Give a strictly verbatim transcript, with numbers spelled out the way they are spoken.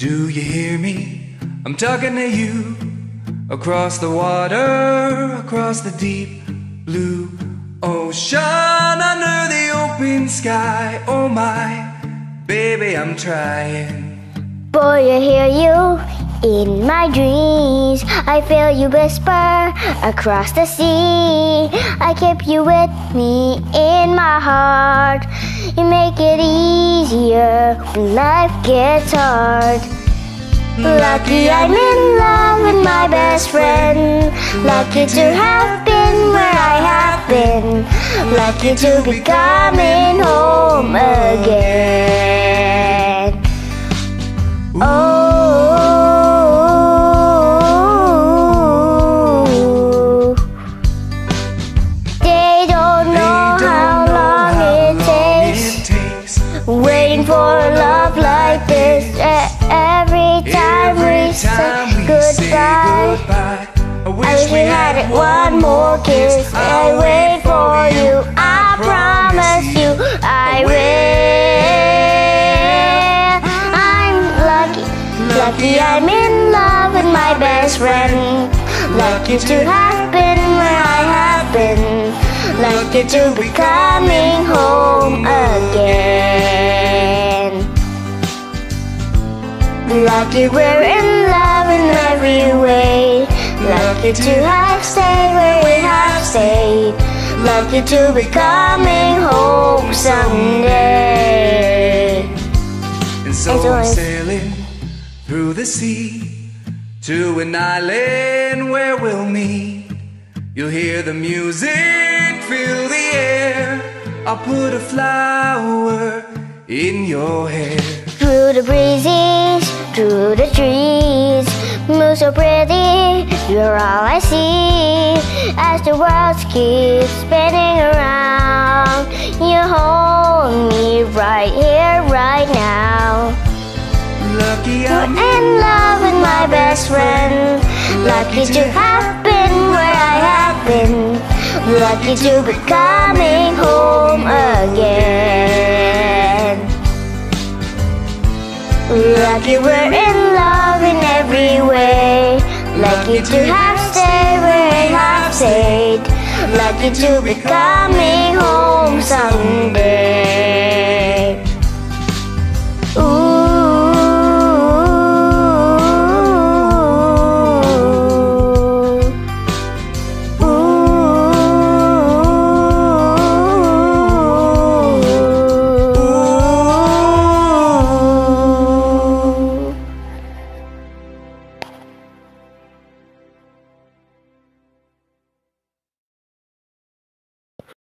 Do you hear me? I'm talking to you. Across the water, across the deep blue ocean, under the open sky. Oh my, baby, I'm trying. Boy, I hear you in my dreams. I feel you whisper across the sea. I keep you with me in my heart. You make it easier when life gets hard. Lucky I'm in love with my best friend. Lucky to have been where I have been. Lucky to be coming home again. Oh, they don't know how long it takes waiting for a love like this. Every time we say goodbye, I wish we had it one more kiss. I wait for you, I promise you I will. I'm lucky, lucky I'm in love with my best friend. Lucky to have been where I have been. Lucky to be coming home again. Lucky we're in love in every way. Lucky to have stayed where we have stayed. Lucky to be coming home someday. And so I'm sailing through the sea to an island where we'll meet. You'll hear the music, feel the air. I'll put a flower in your hair. Through the breezes, through the trees, move so pretty, you're all I see. As the world keeps spinning around, you hold me right here, right now. Lucky I'm in love with my best friend. Lucky to have been where I have been. Lucky to be coming home again. Lucky we're in love in every way. Lucky to have stayed where I have stayed. Lucky to be coming home someday.